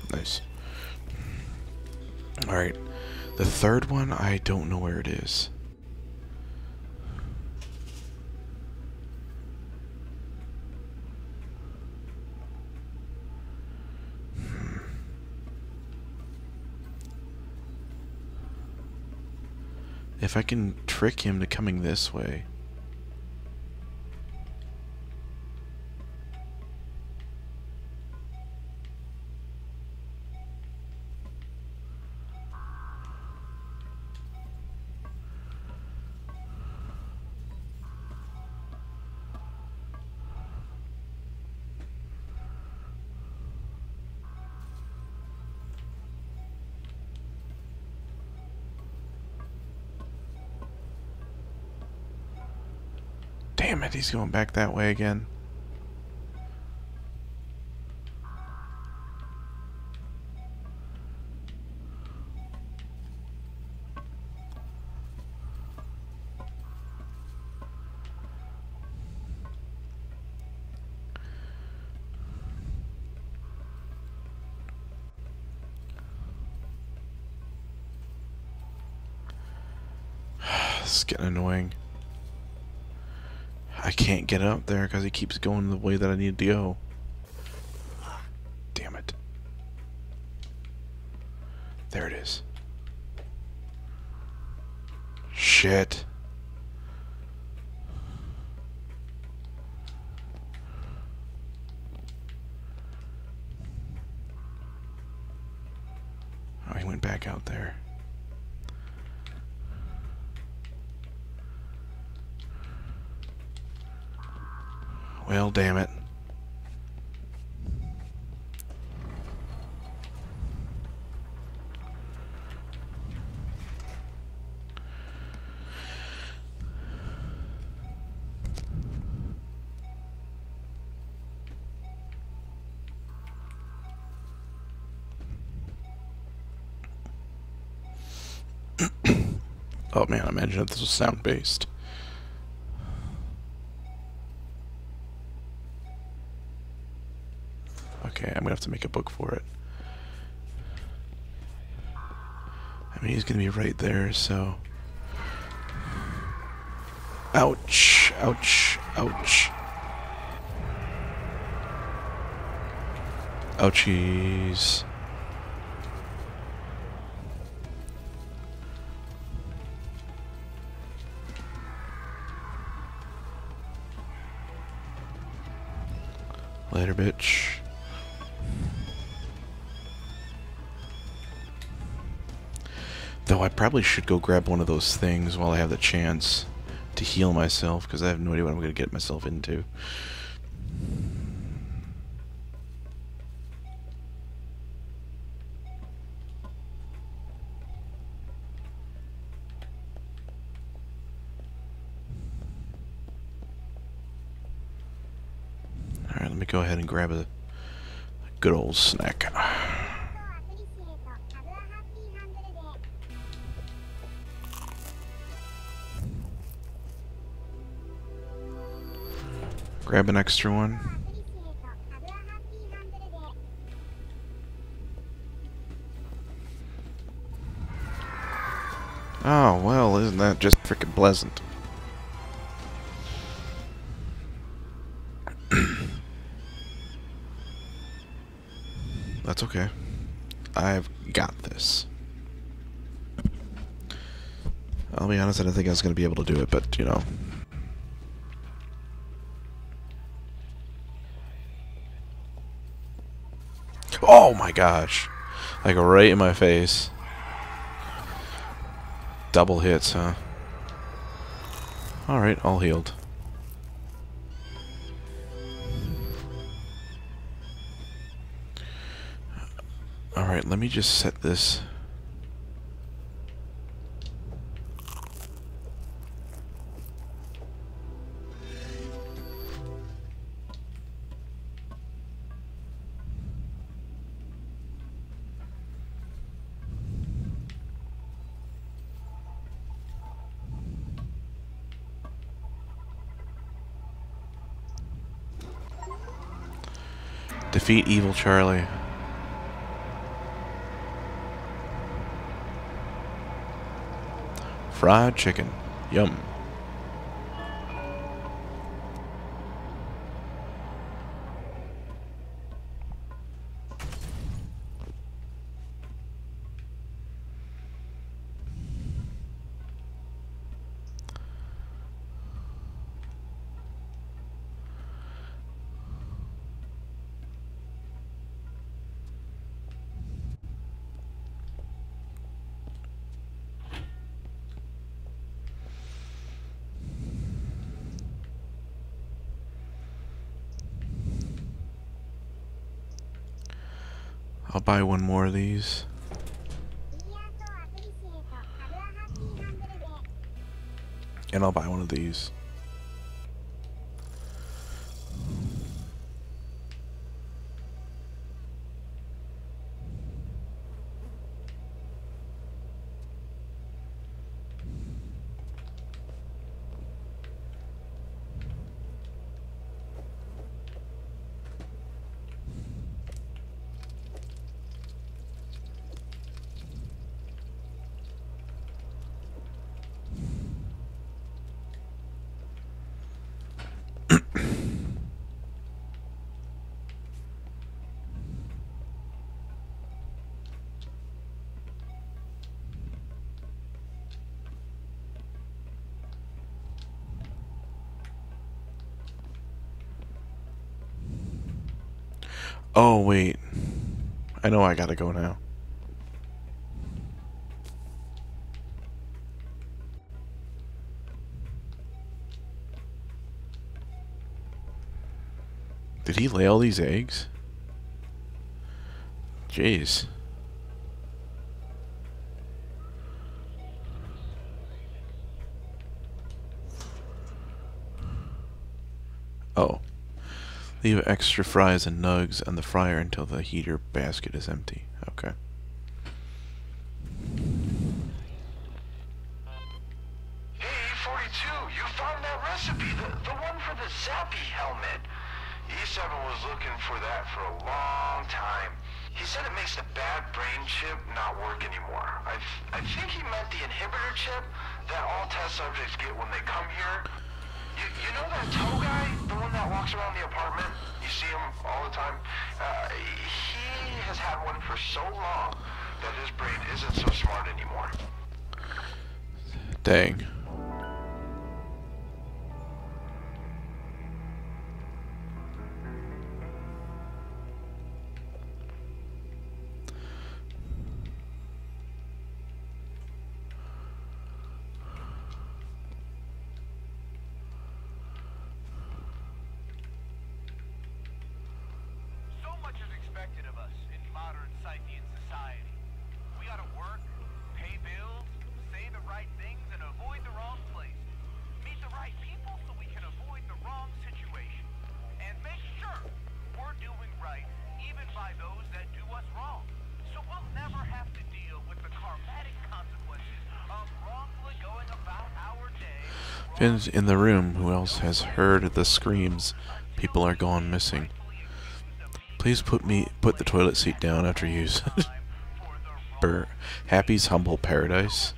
Nice. Alright. The third one, I don't know where it is. If I can trick him to coming this way. Damn it, he's going back that way again. This is getting annoying. I can't get up there because he keeps going the way that I need to go. Damn it. There it is. Shit. Oh, he went back out there. Well, damn it. Oh man, imagine if this was sound-based. Okay, I'm gonna have to make a book for it. I mean, he's gonna be right there, so... Ouch! Ouch! Ouch! Ouchies! Later, bitch. Though I probably should go grab one of those things while I have the chance to heal myself, because I have no idea what I'm going to get myself into. Alright, let me go ahead and grab a good old snack. Grab an extra one. Oh, well, isn't that just freaking pleasant? That's okay. I've got this. I'll be honest, I didn't think I was going to be able to do it, but, you know. Oh my gosh. Like right in my face. Double hits, huh? Alright, all healed. Alright, let me just set this. Defeat Evil Charlie. Fried chicken. Yum. I'll buy one more of these. And I'll buy one of these. Oh, wait. I know I gotta go now. Did he lay all these eggs? Jeez. Oh. Leave extra fries and nugs on the fryer until the heater basket is empty. Okay. Hey, 42, you found that recipe, the one for the Zappy helmet. E7 was looking for that for a long time. He said it makes the bad brain chip not work anymore. I think he meant the inhibitor chip that all test subjects get when they come here. You know that toe guy? The one that walks around the apartment? You see him all the time? He has had one for so long that his brain isn't so smart anymore. Dang. Finn's in the room. Who else has heard the screams? People are gone missing. Please put the toilet seat down after use. Happy's humble paradise.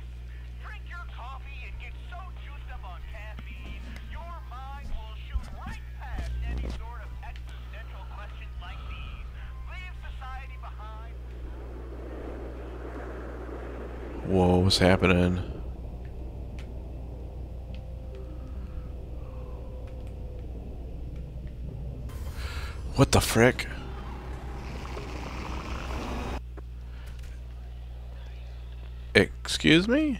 Whoa, what's happening? What the frick? Excuse me?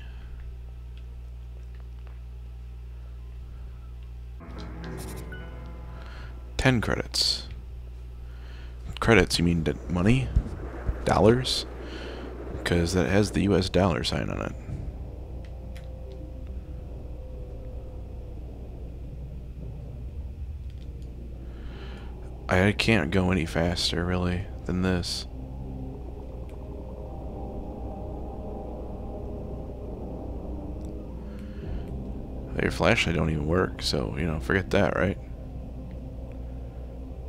$10 credits. Credits, you mean money? Dollars? Because that has the US dollar sign on it. I can't go any faster, really, than this. Your flashlight don't even work, so, you know, forget that, right?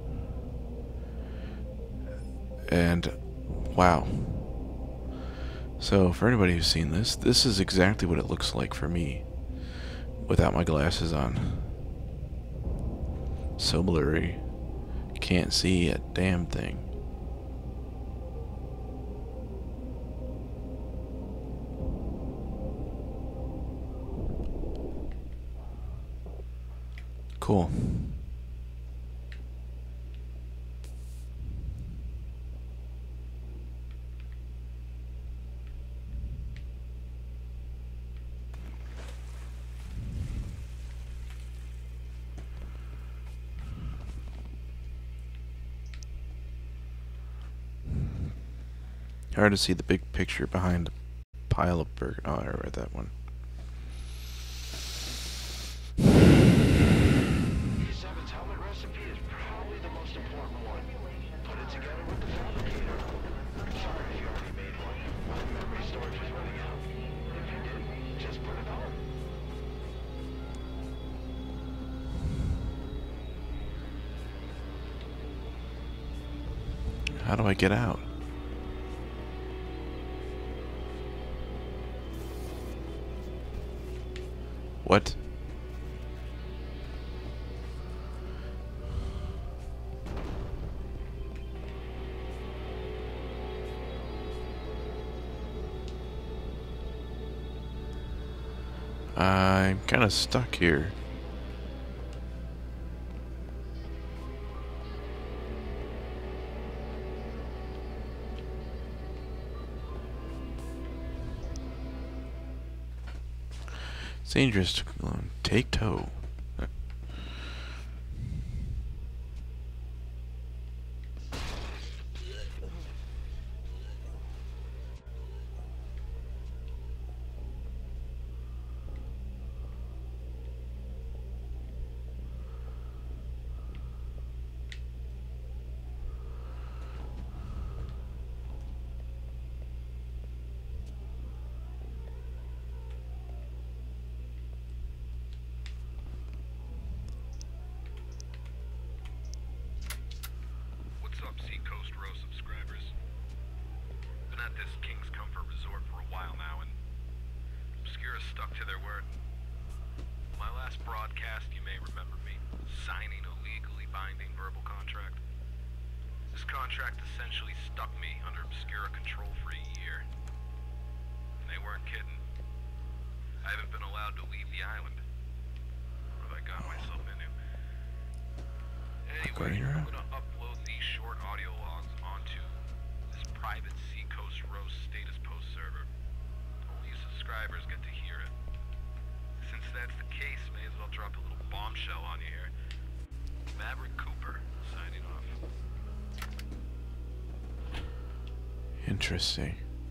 And, wow. So, for anybody who's seen this, this is exactly what it looks like for me without my glasses on. So blurry. Can't see a damn thing. Cool. Hard to see the big picture behind a pile of burger. Oh, I read that one. E7's helmet recipe is probably the most important one. Put it together with the fabricator. Sorry if you already made one. My memory storage is running out. If you did, just put it on. How do I get out? What? I'm kind of stuck here. It's dangerous to take tow. What's up, Seacoast Row subscribers? Been at this King's Comfort Resort for a while now, and Obscura stuck to their word. My last broadcast, you may remember me signing a legally binding verbal contract. This contract essentially stuck me under Obscura control for a year. And they weren't kidding. I haven't been allowed to leave the island. What have I got myself into? Anyway, I'm gonna upload these short audio logs onto this private Seacoast Row status post server. Only subscribers get to hear it. Since that's the case, may as well drop a little bombshell on you here. Maverick Cooper, signing off. Interesting.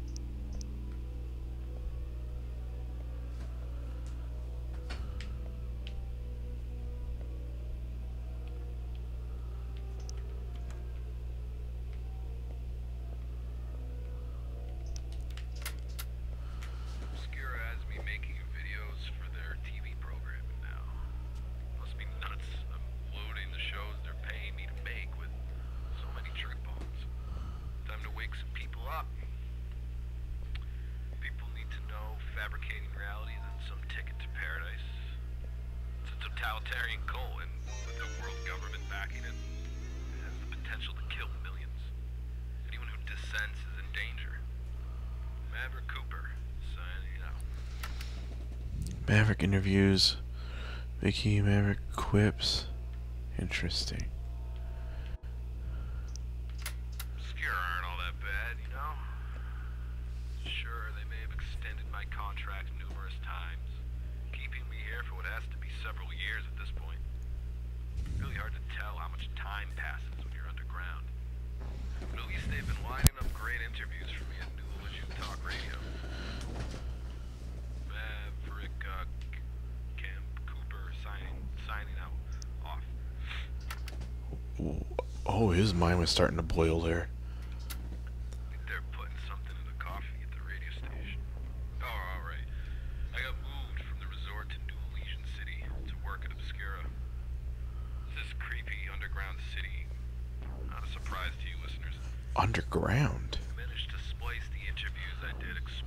Obscura has me making videos for their TV programming now. Must be nuts. I'm loading the shows they're paying me to make with so many truth bombs. Time to wake some people up. People need to know fabricating reality isn't some ticket to paradise. It's a totalitarian cult, and with the world government backing it, it has the potential to kill millions. Anyone who dissents is in danger. Maverick Cooper, signing out. Maverick interviews. Vicky Maverick quips. Interesting. Obscura aren't all that bad, you know? Sure, they may have extended my contract numerous times, keeping me here for what has to be several years at this point. Really hard to tell how much time passes when you're underground. But at least they've been lining up great interviews for me at New Illusion Talk Radio. Maverick, Camp Cooper, signing out. Off. Oh, his mind was starting to boil there. They're putting something in the coffee at the radio station. Oh, alright. I got moved from the resort to New Elysian City to work at Obscura. This creepy underground city. Not a surprise to you listeners. Underground. I managed to splice the interviews I did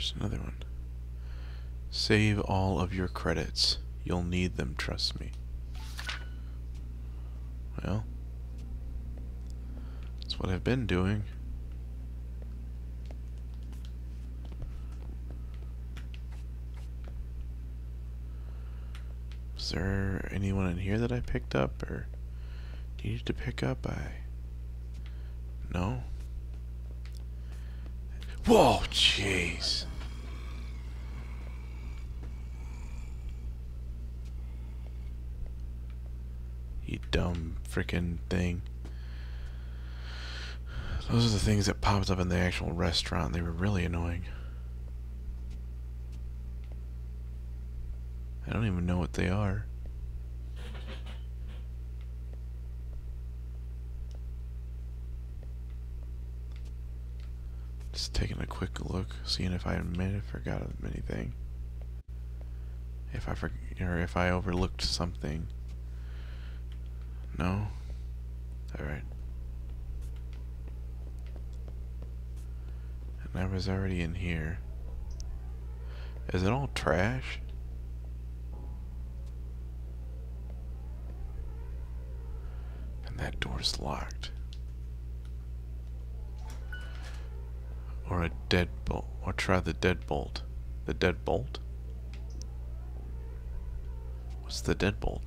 There's another one. Save all of your credits. You'll need them, trust me. Well, that's what I've been doing. Is there anyone in here that I picked up or needed to pick up? No? Whoa, jeez. You dumb frickin' thing. Those are the things that popped up in the actual restaurant. They were really annoying. I don't even know what they are. Just taking a quick look, seeing if I may have forgot anything. If I overlooked something. No? Alright. And I was already in here. Is it all trash? And that door's locked. Or a deadbolt. Or try the deadbolt. The deadbolt? What's the deadbolt?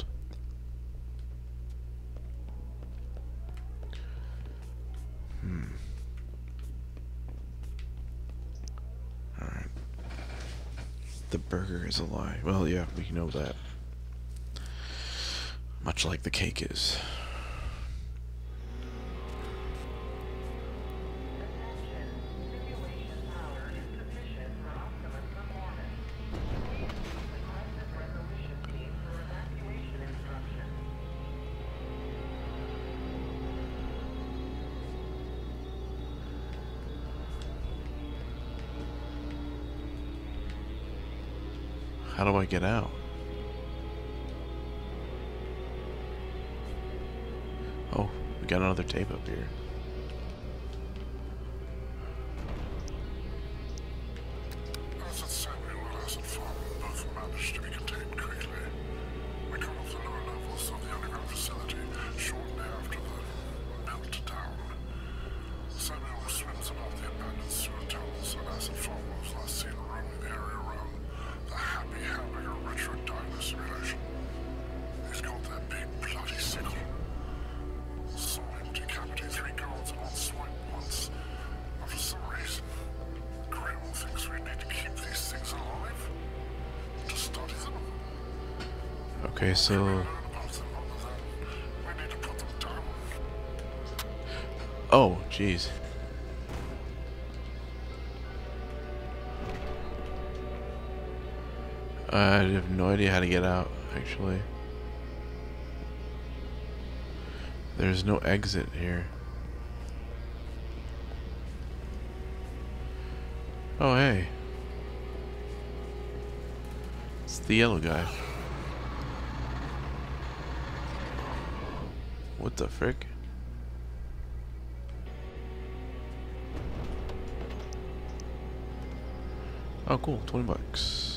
Alright. The burger is a lie. Well, yeah, we know that. Much like the cake is. How do I get out? Oh, we got another tape up here. Asset Samuel and Asset Farm both managed to be contained quickly. We cut off the lower levels of the underground facility shortly after the meltdown. Samuel swims about the abandoned sewer tunnels, and Asset Farm was last seen roaming the area around the Happy Hamburger Retro Diner simulation. He's got that big bloody sickle. Saw him decapitate 3 guards and 1 swipe once. But for some reason, Grim thinks we need to keep these things alive. To study them. Okay, so... We learn about them other than we need to put them down. Oh, jeez. I have no idea how to get out, actually. There's no exit here. Oh, hey. It's the yellow guy. What the frick? Oh, cool. 20 bucks.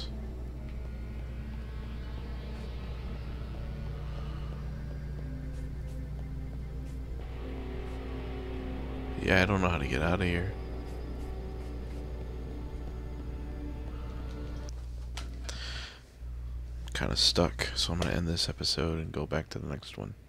Yeah, I don't know how to get out of here. Kind of stuck, so I'm gonna end this episode and go back to the next one.